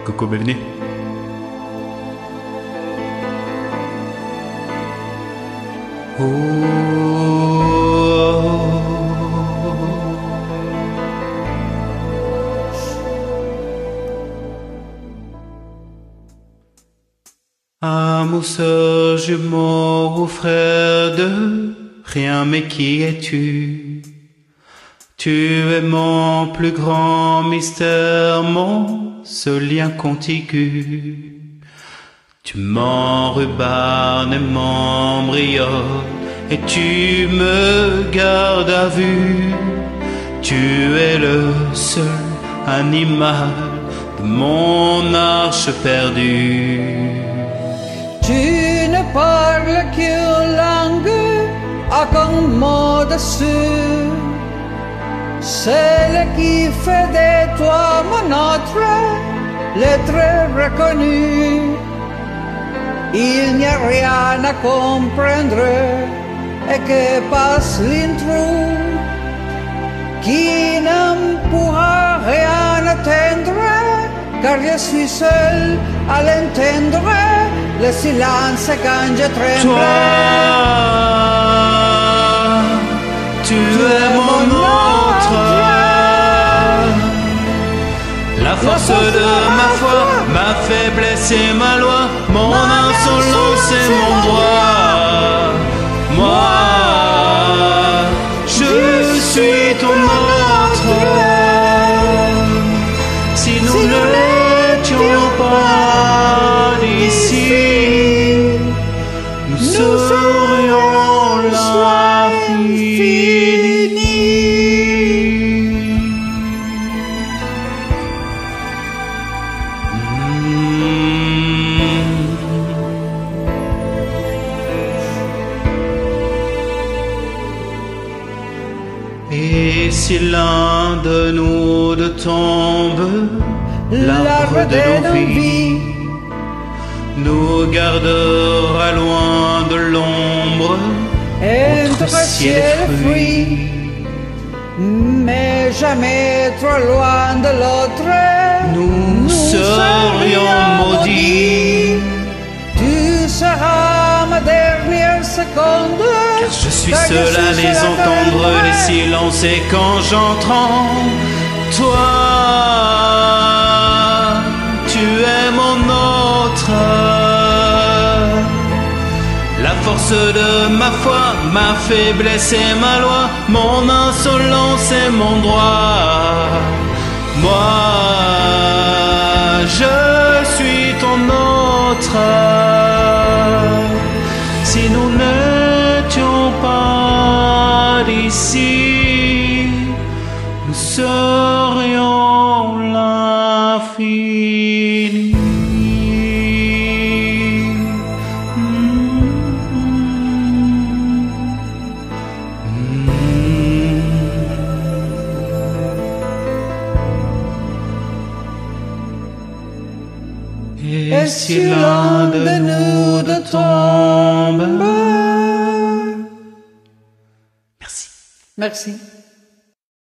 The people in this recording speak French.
Coco Belné. Amour, sœur, jumeau ou frère de rien, mais qui es-tu? Tu es mon plus grand mystère, mon seul lien contigu. Tu m'enrubannes et m'embrionnes, et tu me gardes à vue. Tu es le seul animal de mon arche perdue. Tu ne parles qu'une langue à un mot dessus, celle qui fait de toi mon autre l'être reconnu. Il n'y a rien à comprendre et que passe l'intrus qui ne pourra rien atteindre, car je suis seul à l'entendre, le silence quand je tremble. Toi, tu es mon autre, la force de ma foi, ma faiblesse et ma loi, mon insolence et mon droit. Moi, je suis ton autre. Si nous ne l'étions pas d'ici, nous serions l'infini. Et si l'un de nous deux tombe, l'arbre de nos vies nous gardera loin de l'ombre entre ciel et fruits, mais jamais trop loin de l'autre. Nous serions maudits. Tu seras ma dernière seconde, car je suis seul à les entendre, les silences, et quand j'entre en toi, tu es mon autre, la force de ma foi, ma faiblesse et ma loi, mon insolence et mon droit. Moi, je suis ton autre. Si nous n'étions pas d'ici, nous serions l'infini. Et si l'un de nous deux tombe. Merci.